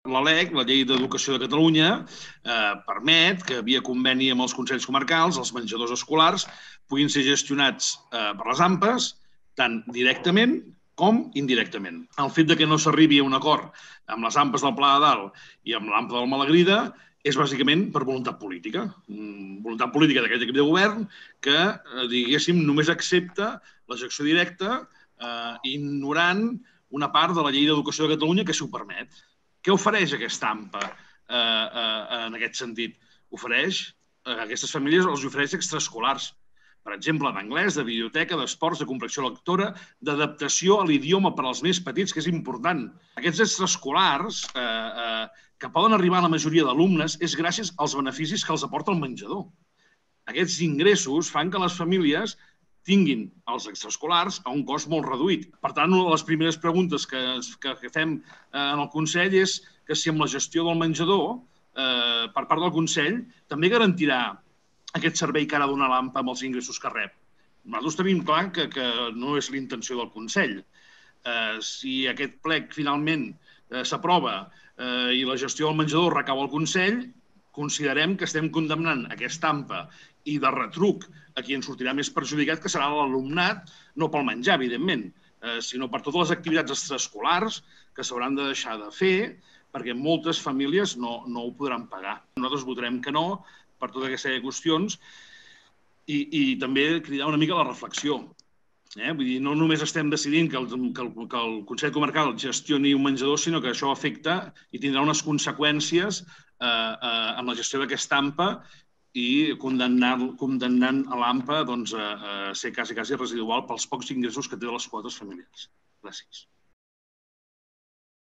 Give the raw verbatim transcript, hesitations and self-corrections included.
la LEC, la Llei d'Educació de Catalunya, eh, permet que via conveni amb els Consells Comarcals els menjadors escolars puguin ser gestionats eh, per les AMPAs tant directament com indirectament. El fet de que no s'arribi a un acord amb les AMPAs del Pla de Dalt i amb l'AMPA del Malagrida és bàsicament per voluntat política. Voluntat política d'aquest equip de govern que, diguéssim, només accepta la gestió directa eh, ignorant una part de la Llei d'Educació de Catalunya que s'ho permet. Què ofereix aquesta AMPA eh, eh, en aquest sentit? Ofereix, a aquestes famílies els ofereix extraescolars. Per exemple, d'anglès, de biblioteca, d'esports, de complexió lectora, d'adaptació a l'idioma per als més petits, que és important. Aquests extraescolars eh, eh, que poden arribar a la majoria d'alumnes és gràcies als beneficis que els aporta el menjador. Aquests ingressos fan que les famílies tinguin els extraescolars a un cost molt reduït. Per tant, una de les primeres preguntes que, que, que fem eh, en el Consell és que si amb la gestió del menjador, eh, per part del Consell, també garantirà aquest servei que ara dona l'AMPA amb els ingressos que rep. Nosaltres tenim clar que, que no és la intenció del Consell. Eh, si aquest plec finalment eh, s'aprova eh, i la gestió del menjador recau al Consell, considerem que estem condemnant aquesta AMPA i de retruc a qui en sortirà més perjudicat, que serà l'alumnat, no pel menjar, evidentment, eh, sinó per totes les activitats extraescolars que s'hauran de deixar de fer perquè moltes famílies no, no ho podran pagar. Nosaltres votarem que no per tota aquesta qüestions i, i també cridar una mica a la reflexió. Eh? Vull dir, no només estem decidint que el, que, el, que el Consell Comarcal gestioni un menjador, sinó que això afecta i tindrà unes conseqüències eh, eh, amb la gestió d'aquesta AMPA i condemnant, condemnant a l'AMPA doncs, a, a ser quasi, quasi residual pels pocs ingressos que té de les quotes familiars. Gràcies.